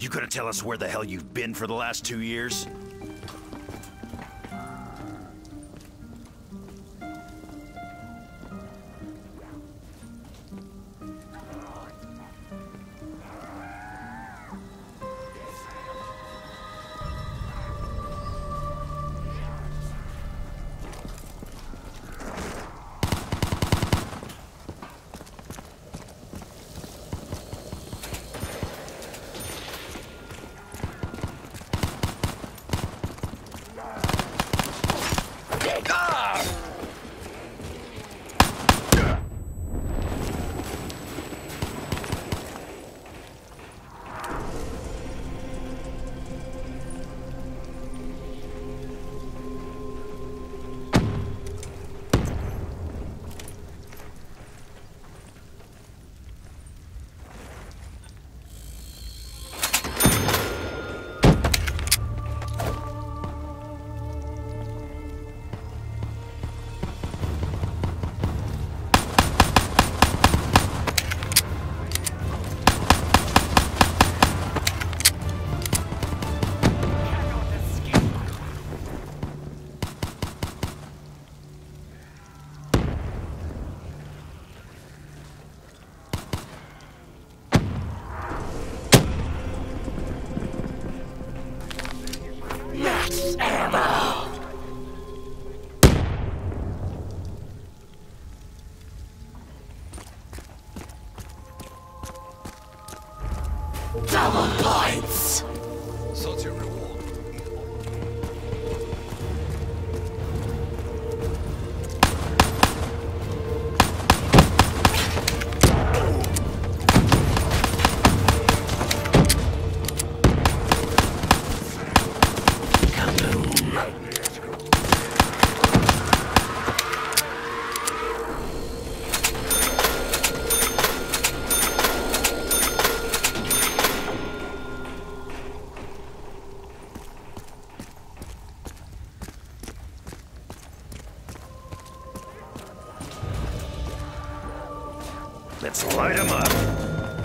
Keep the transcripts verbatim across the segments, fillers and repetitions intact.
You gonna tell us where the hell you've been for the last two years? Double points! Such a reward. Let's light him up.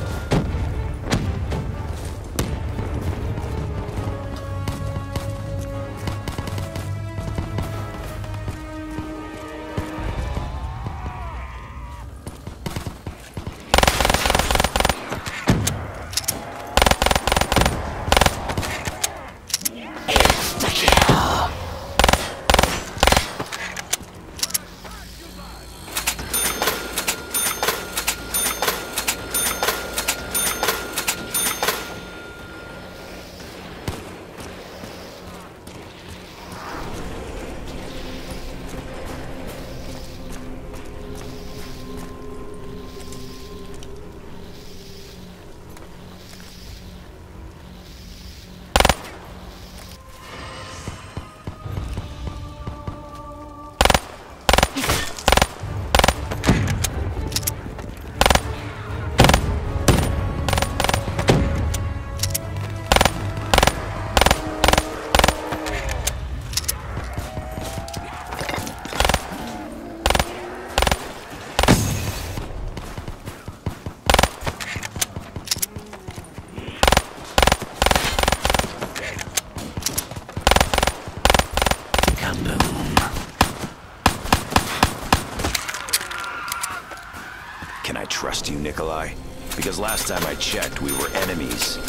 Can I trust you, Nikolai? Because last time I checked, we were enemies.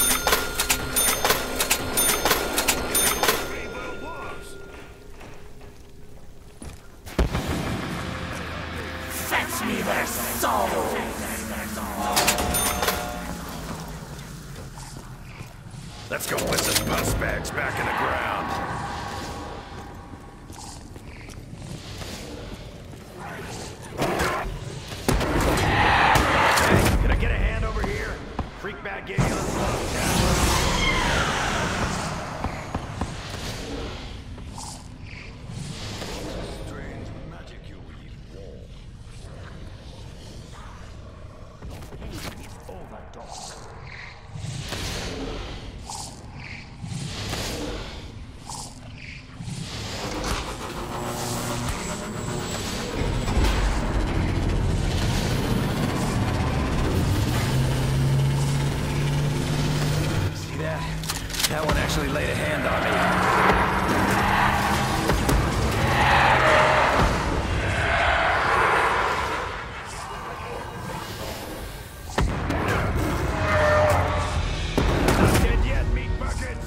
Fetch me their souls! Let's go put some bus bags back in the ground. Freak bag game on strange magic you weave, wall. Overdog. That one actually laid a hand on me. Not dead yet, meat buckets!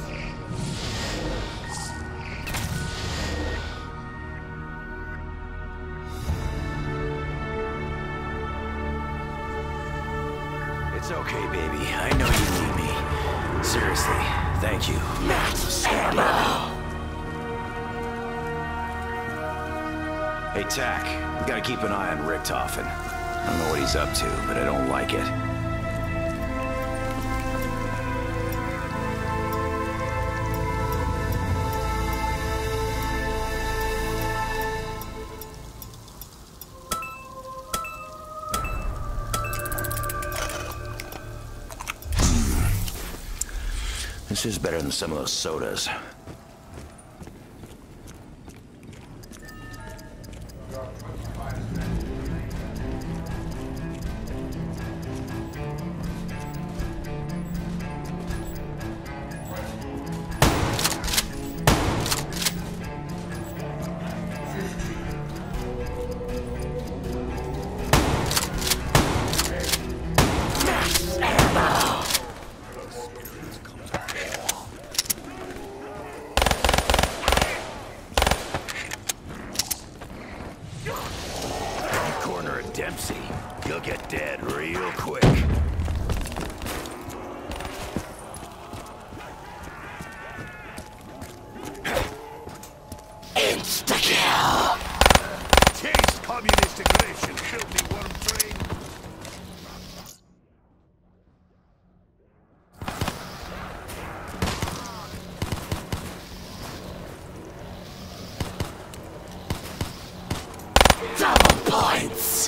It's okay, baby. I know you need me. Seriously, thank you. Max ammo! Hey, Tack, we gotta keep an eye on Richtofen. I don't know what he's up to, but I don't like it. This is better than some of those sodas. Corner of Dempsey, you'll get dead real quick. Insta-kill! Taste communist aggression, filthy worm train. Double points!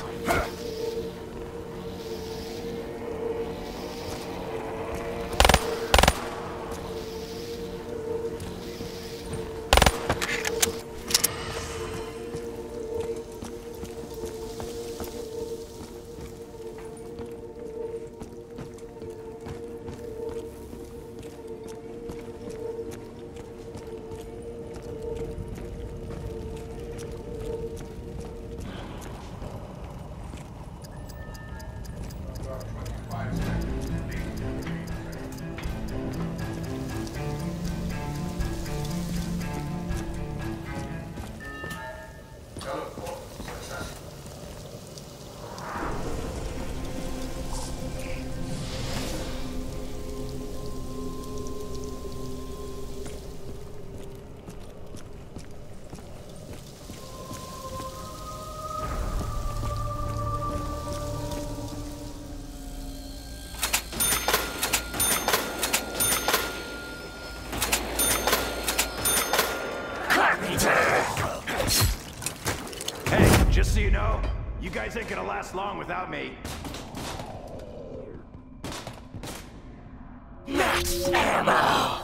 Hey, just so you know, you guys ain't gonna last long without me. Max ammo!